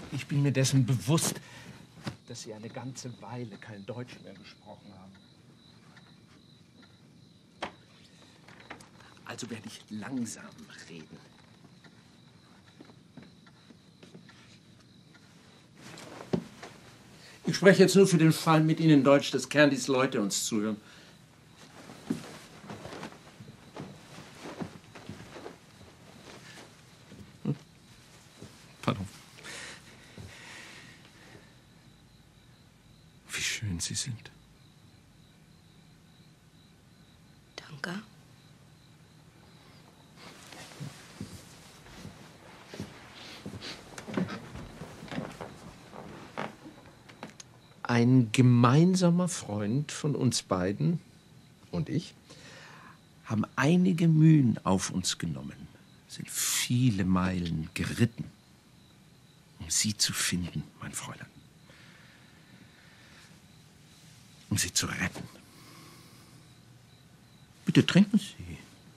Ich bin mir dessen bewusst, dass Sie eine ganze Weile kein Deutsch mehr gesprochen haben. Also werde ich langsam reden. Ich spreche jetzt nur für den Fall mit Ihnen Deutsch, dass Candys Leute uns zuhören. Pardon. Wie schön Sie sind. Danke. Ein gemeinsamer Freund von uns beiden und ich haben einige Mühen auf uns genommen, sind viele Meilen geritten, um Sie zu finden, mein Fräulein, um Sie zu retten. Bitte trinken Sie.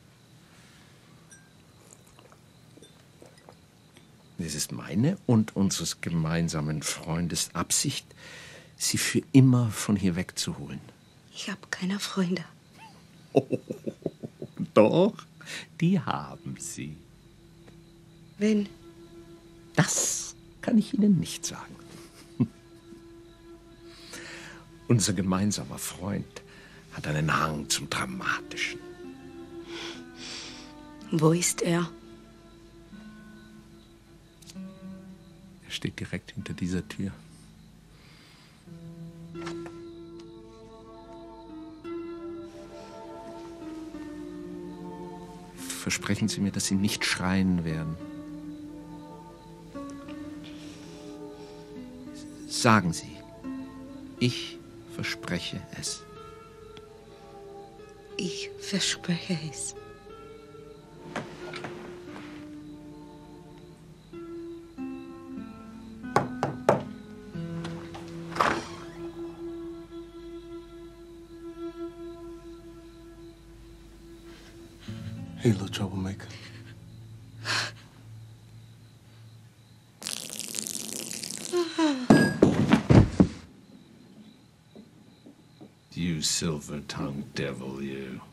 Es ist meine und unseres gemeinsamen Freundes Absicht, Sie für immer von hier wegzuholen. Ich habe keine Freunde. Oh, doch, die haben Sie. Wen? Das kann ich Ihnen nicht sagen. Unser gemeinsamer Freund hat einen Hang zum Dramatischen. Wo ist er? Er steht direkt hinter dieser Tür. Versprechen Sie mir, dass Sie nicht schreien werden. Sagen Sie, ich verspreche es. Ich verspreche es. Hey, little troublemaker. You silver-tongued devil, you.